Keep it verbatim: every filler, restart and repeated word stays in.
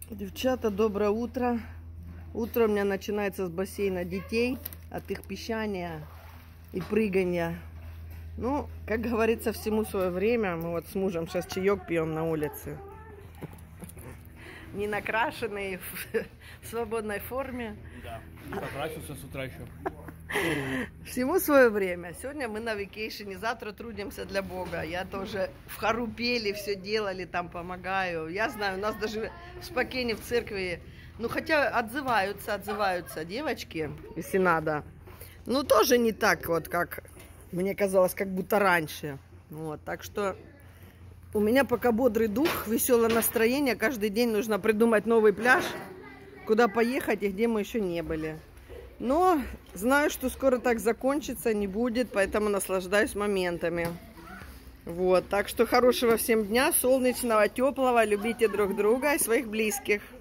Девчата, доброе утро. Утро у меня начинается с бассейна детей, от их пищания и прыгания. Ну, как говорится, всему свое время. Мы вот с мужем сейчас чаек пьем на улице. Не накрашенные, в свободной форме. Да, не покрасился с утра еще. Всему свое время. Сегодня мы на вакейшене, завтра трудимся для Бога. Я тоже в хору пели, все делали, там помогаю. Я знаю, у нас даже в Спокене в церкви, ну хотя отзываются, отзываются девочки, если надо. Ну тоже не так вот, как мне казалось, как будто раньше. Вот, так что у меня пока бодрый дух, веселое настроение. Каждый день нужно придумать новый пляж, куда поехать и где мы еще не были. Но знаю, что скоро так закончится, не будет, поэтому наслаждаюсь моментами. Вот, так что хорошего всем дня, солнечного, теплого, любите друг друга и своих близких.